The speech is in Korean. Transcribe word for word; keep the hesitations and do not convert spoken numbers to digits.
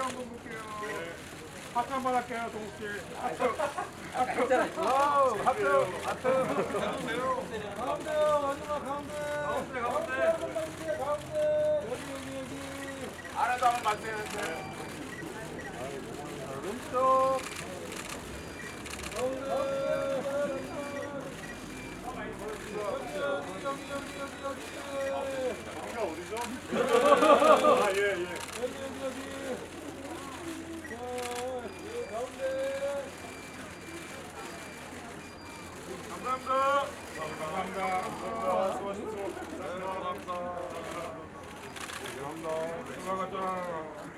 한번 볼게요. 하트 한번 할게요, 동욱씨. 하트. 하트. 와우, 하트, 하트. 가운데요. 가운데요, 마지막 가운데. 가운데, 가운데. 가운데. 여기, 여기, 여기. 안에도 한번 맞춰야 되는데. 왼쪽. 가운데. 여기, 여기, 여기, 여기, 여기, 여기. 여기가 어디죠? 아, 예, 예. 여기, 여기, 여기. 자, 여기 가운데. 감사합니다. 감사합니다. 감사합니다. 수고하셨습니다. 감사합니다. 감사합니다. 수고하셨습니다.